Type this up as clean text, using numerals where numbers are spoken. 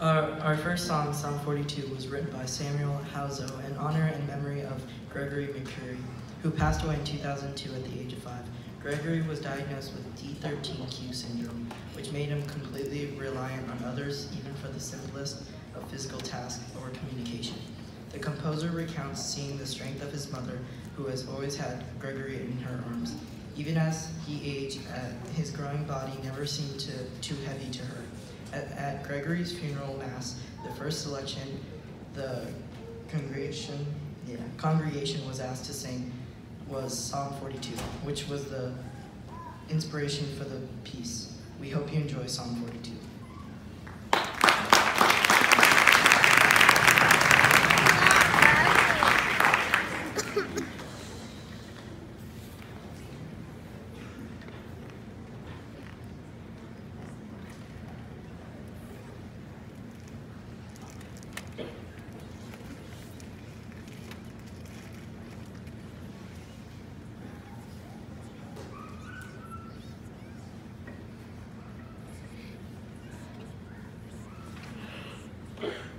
Our first song, Psalm 42, was written by Samuel Hauzo in honor and memory of Gregory McCreary, who passed away in 2002 at the age of 5. Gregory was diagnosed with D13Q syndrome, which made him completely reliant on others, even for the simplest of physical tasks or communication. The composer recounts seeing the strength of his mother, who has always had Gregory in her arms. Even as he aged, his growing body never seemed too heavy to her. At Gregory's funeral mass, the first selection the congregation was asked to sing was Psalm 42, which was the inspiration for the piece. We hope you enjoy Psalm 42. Yeah.